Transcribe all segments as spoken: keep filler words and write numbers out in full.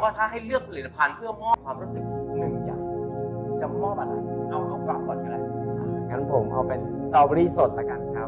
ว่าถ้าให้เลือกผลิตภัณฑ์เพื่อมอบความรู้สึกหนึ่งอย่างจะมอบอะไรเอาเอากราฟก่อนก็ได้งั้นผมเอาเป็นสตรอเบอรี่สดละกันครับ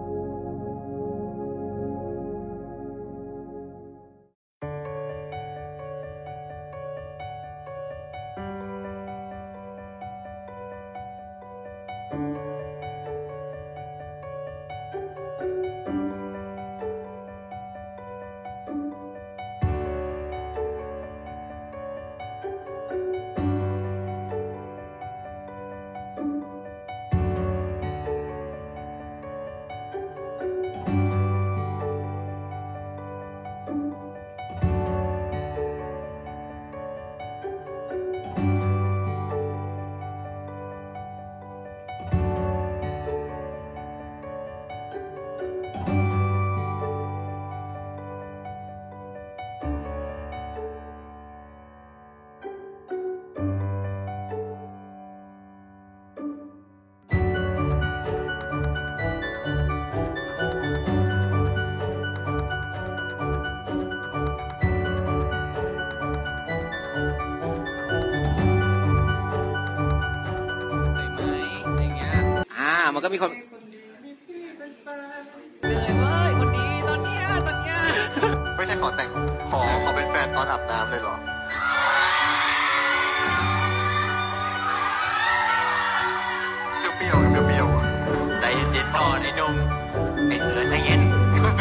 มันก็มีคนเหนื่อยเว้ยคนดีตอนเนี้ยตอนเนี้ยไม่ใช่ขอแต่งขอขอเป็นแฟนตอนอาบน้ำเลยเหรอเปรี้ยวๆเปรี้ยวๆใจเย็นๆก่อนไอ้หนุ่มไอ้เสือใจเย็น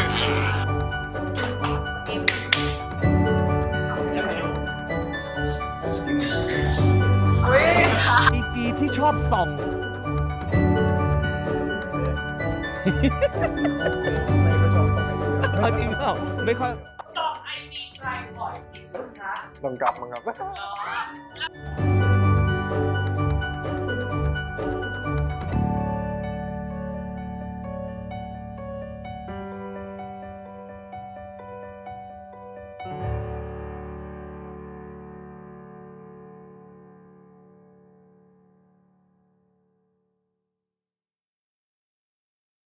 ดีจีที่ชอบส่องไม่ค่อยชอบส่งไอจีเอาจริงเปล่าไม่ค่อยส่งไอจีใครบ่อยที่สุดคะบังกับบังกับ